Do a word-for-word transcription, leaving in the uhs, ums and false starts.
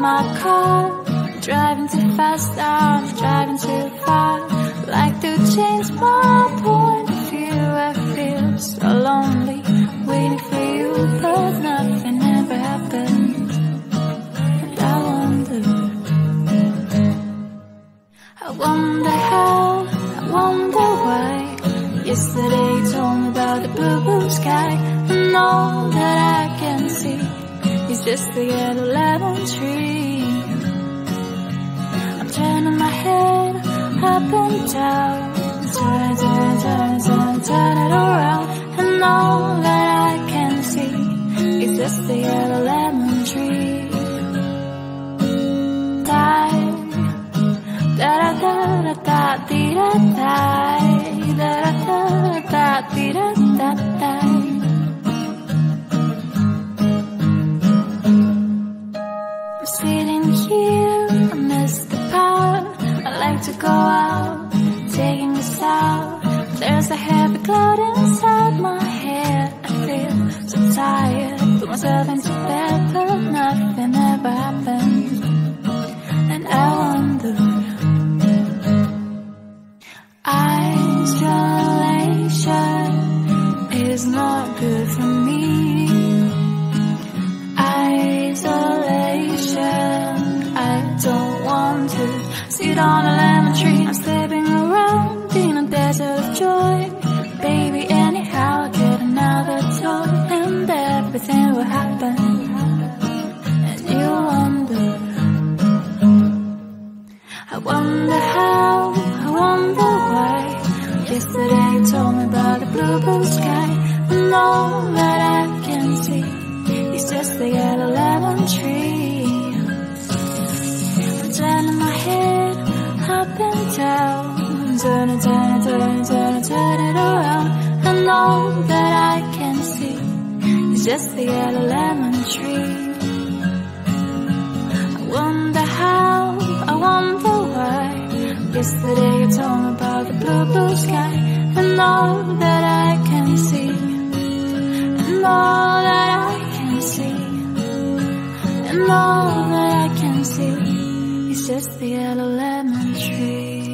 my car, driving too fast, I'm driving too far. Like to change my point of view, I feel so lonely, waiting for you, but nothing ever happens. And I wonder, I wonder how, I wonder why. Yesterday you told me about the blue, blue sky, and all that I can see is just the yellow lemon tree. I'm turning my head up and down, turn, turn, turn, turn, turn it around, and all that I can see is just the yellow lemon tree. Die, da da da da da dee da die, da da da da dee da da die. I'm sitting here, I miss the power. I like to go out, taking this out. There's a heavy cloud inside my head. I feel so tired, put myself into bed, but nothing ever happens. And I wonder, isolation is not good for me. Isolation, I don't want to sit on a lemon tree. I'm slipping around in a desert of joy. Baby, anyhow I get another toy, and everything will happen. And you wonder, I wonder how, I wonder why. Yesterday you told me about the blue, blue sky, and all that I can see is just the yellow lemon tree. I'm turning my head up and down, turn it, turn it, turn it, turn it, turn it around, and all that I can see is just the yellow lemon tree. I wonder how, I wonder why. Yesterday you told me about the blue, blue sky, and all that I can see, and all that I can see, and all that I can see is just the yellow lemon tree.